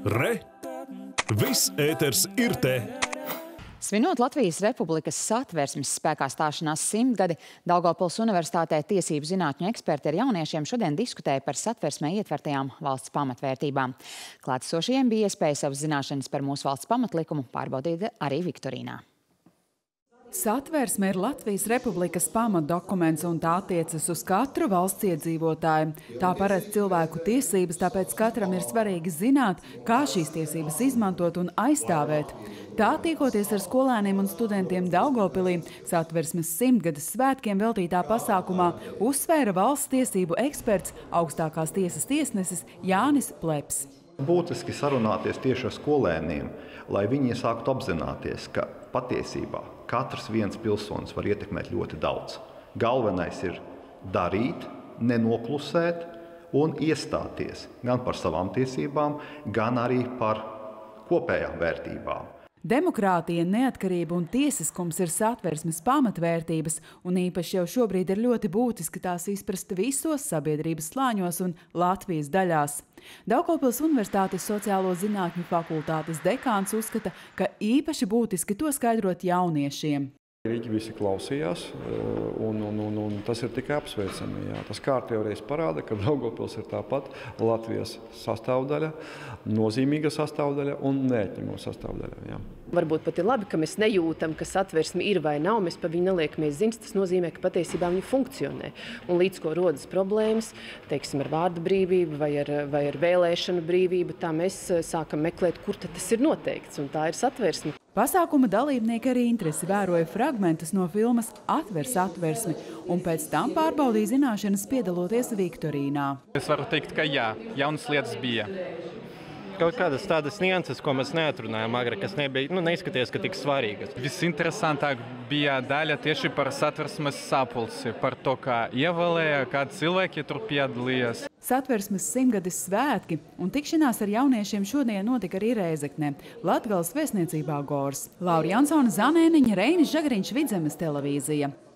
Re! Viss ēters ir te! Svinot Latvijas Republikas Satversmes spēkā stāšanās 100 gadi, Daugavpils Universitātē tiesību zinātņu eksperti ar jauniešiem šodien diskutēja par Satversmē ietvertajām valsts pamatvērtībām. Klātesošajiem bija iespēja savas zināšanas par mūsu valsts pamatlikumu pārbaudīt arī Viktorīnā. Satversme ir Latvijas Republikas pamatdokuments un tā attiecas uz katru valsts iedzīvotāju. Tā paredz cilvēku tiesības, tāpēc katram ir svarīgi zināt, kā šīs tiesības izmantot un aizstāvēt. Tā tiekoties ar skolēniem un studentiem Daugavpilī, Satversmes 100-gades svētkiem veltītā pasākumā uzsvēra valsts tiesību eksperts, augstākās tiesas tiesnesis Jānis Pleps. Būtiski sarunāties tieši ar skolēniem, lai viņi sāktu apzināties, ka patiesībā katrs viens pilsonis var ietekmēt ļoti daudz. Galvenais ir darīt, nenoklusēt un iestāties gan par savām tiesībām, gan arī par kopējām vērtībām. Demokrātija, neatkarība un tiesiskums ir Satversmes pamatvērtības, un īpaši jau šobrīd ir ļoti būtiski tās izprast visos sabiedrības slāņos un Latvijas daļās. Daugavpils Universitātes sociālo zinātņu fakultātes dekāns uzskata, ka īpaši būtiski to skaidrot jauniešiem. Viņi visi klausījās, un tas ir tikai apsveicami. Jā. Tas kārtējoreiz parāda, ka Daugavpils ir tāpat Latvijas sastāvdaļa, nozīmīga sastāvdaļa un neatņemama sastāvdaļa. Jā. Varbūt pat ir labi, ka mēs nejūtam, ka satversme ir vai nav, mēs par viņu neliekamies ziņas, tas nozīmē, ka patiesībā viņa funkcionē. Un līdz ko rodas problēmas, teiksim, ar vārdu brīvību vai ar vēlēšanu brīvību, tā mēs sākam meklēt, kur tad tas ir noteikts, un tā ir satversme. Pasākuma dalībnieki arī interesi vēroja fragmentus no filmas Atver Satversmi, un pēc tam pārbaudīja zināšanas piedaloties Viktorīnā. Es varu teikt, ka jā, jaunas lietas bija. Kaut kādas tādas nianses, ko mēs neatrunājām agrāk, kas nebija, neizskaties, ka tik svarīgas. Visinteresantāk bija daļa tieši par Satversmes sapulci, par to, kā ievēlēja, kādi cilvēki tur piedalījās. Satversmes 100-gades svētki un tikšanās ar jauniešiem šodien notika arī Rēzeknē, Latgales vēstniecībā Gors. Laura Jansone, Zanēniņa, Reinis Žagariņš, Vidzemes televīzija.